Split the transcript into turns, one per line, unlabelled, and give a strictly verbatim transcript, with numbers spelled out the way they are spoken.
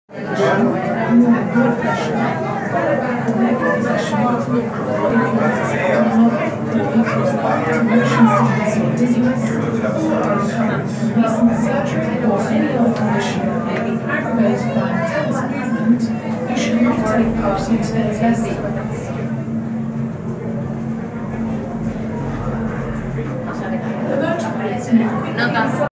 Recent surgery or any other condition may be aggravated by intense movement, you should not take part in today's lesson. The motor